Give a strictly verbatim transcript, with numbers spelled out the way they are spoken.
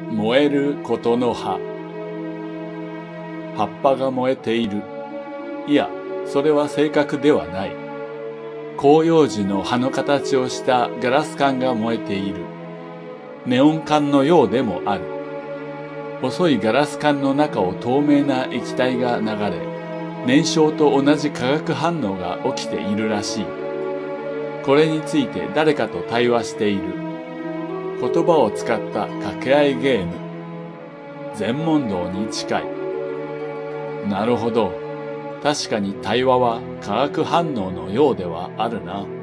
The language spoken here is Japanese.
燃えることの葉。葉っぱが燃えている。いや、それは正確ではない。広葉樹の葉の形をしたガラス管が燃えている。ネオン管のようでもある。細いガラス管の中を透明な液体が流れ、燃焼と同じ化学反応が起きているらしい。これについて誰かと対話している。言葉を使った掛け合いゲーム。禅問答に近い。なるほど。確かに対話は化学反応のようではあるな。